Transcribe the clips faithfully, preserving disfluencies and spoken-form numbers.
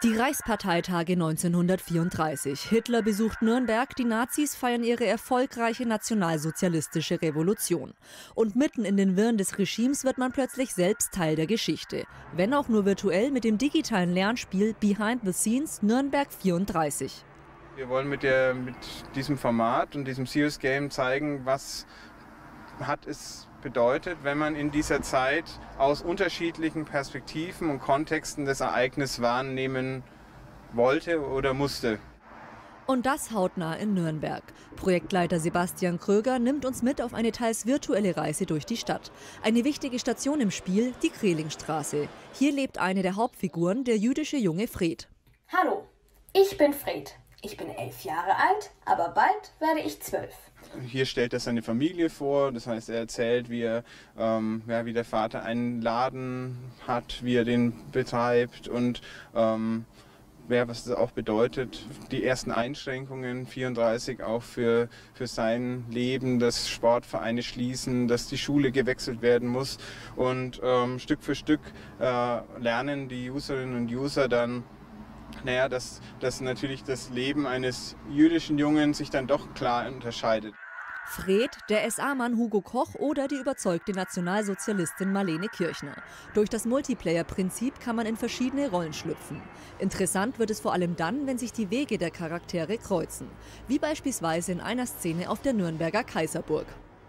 Die Reichsparteitage neunzehnhundertvierunddreißig. Hitler besucht Nürnberg, die Nazis feiern ihre erfolgreiche nationalsozialistische Revolution. Und mitten in den Wirren des Regimes wird man plötzlich selbst Teil der Geschichte. Wenn auch nur virtuell mit dem digitalen Lernspiel Behind the Scenes Nürnberg vierunddreißig. Wir wollen mit, der, mit diesem Format und diesem Serious Game zeigen, was hat es bedeutet, wenn man in dieser Zeit aus unterschiedlichen Perspektiven und Kontexten das Ereignis wahrnehmen wollte oder musste. Und das hautnah in Nürnberg. Projektleiter Sebastian Kröger nimmt uns mit auf eine teils virtuelle Reise durch die Stadt. Eine wichtige Station im Spiel, die Krehlingstraße. Hier lebt eine der Hauptfiguren, der jüdische junge Fred. Hallo, ich bin Fred. Ich bin elf Jahre alt, aber bald werde ich zwölf. Hier stellt er seine Familie vor, das heißt, er erzählt, wie, er, ähm, ja, wie der Vater einen Laden hat, wie er den betreibt und ähm, ja, was das auch bedeutet. Die ersten Einschränkungen, vierunddreißig, auch für, für sein Leben, dass Sportvereine schließen, dass die Schule gewechselt werden muss. Und ähm, Stück für Stück äh, lernen die Userinnen und User dann, naja, dass, dass natürlich das Leben eines jüdischen Jungen sich dann doch klar unterscheidet. Fred, der S A-Mann Hugo Koch oder die überzeugte Nationalsozialistin Marlene Kirchner. Durch das Multiplayer-Prinzip kann man in verschiedene Rollen schlüpfen. Interessant wird es vor allem dann, wenn sich die Wege der Charaktere kreuzen. Wie beispielsweise in einer Szene auf der Nürnberger Kaiserburg.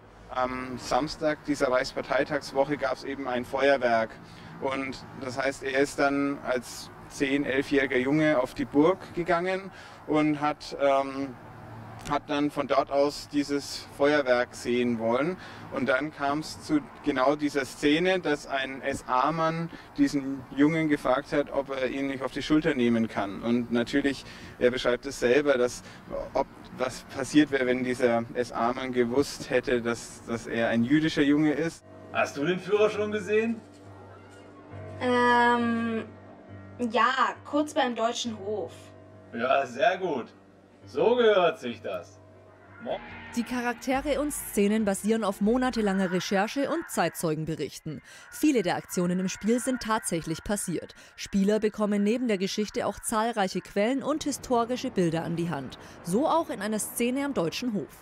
Am Samstag dieser Reichsparteitagswoche gab es eben ein Feuerwerk. Und das heißt, er ist dann als zehn-, elfjähriger Junge auf die Burg gegangen und hat, ähm, hat dann von dort aus dieses Feuerwerk sehen wollen. Und dann kam es zu genau dieser Szene, dass ein S A-Mann diesen Jungen gefragt hat, ob er ihn nicht auf die Schulter nehmen kann. Und natürlich, er beschreibt es selber, dass ob was passiert wäre, wenn dieser S A-Mann gewusst hätte, dass, dass er ein jüdischer Junge ist. Hast du den Führer schon gesehen? Ähm... Ja, kurz beim Deutschen Hof. Ja, sehr gut. So gehört sich das. Mo Die Charaktere und Szenen basieren auf monatelanger Recherche und Zeitzeugenberichten. Viele der Aktionen im Spiel sind tatsächlich passiert. Spieler bekommen neben der Geschichte auch zahlreiche Quellen und historische Bilder an die Hand. So auch in einer Szene am Deutschen Hof.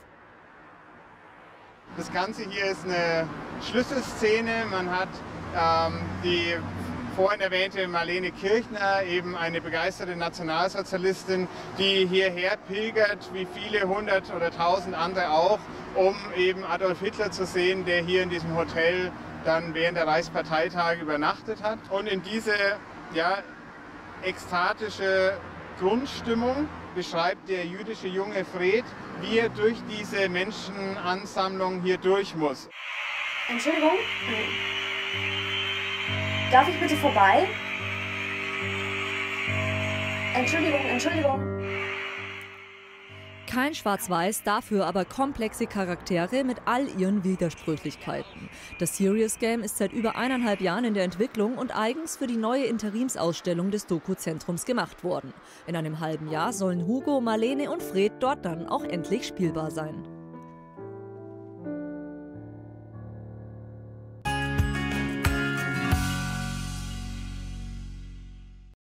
Das Ganze hier ist eine Schlüsselszene. Man hat ähm, die vorhin erwähnte Marlene Kirchner, eben eine begeisterte Nationalsozialistin, die hierher pilgert, wie viele hundert oder tausend andere auch, um eben Adolf Hitler zu sehen, der hier in diesem Hotel dann während der Reichsparteitage übernachtet hat. Und in diese ja, ekstatische Grundstimmung beschreibt der jüdische junge Fred, wie er durch diese Menschenansammlung hier durch muss. Entschuldigung? Darf ich bitte vorbei? Entschuldigung, Entschuldigung. Kein Schwarz-Weiß, dafür aber komplexe Charaktere mit all ihren Widersprüchlichkeiten. Das Serious Game ist seit über eineinhalb Jahren in der Entwicklung und eigens für die neue Interimsausstellung des Doku-Zentrums gemacht worden. In einem halben Jahr sollen Hugo, Marlene und Fred dort dann auch endlich spielbar sein.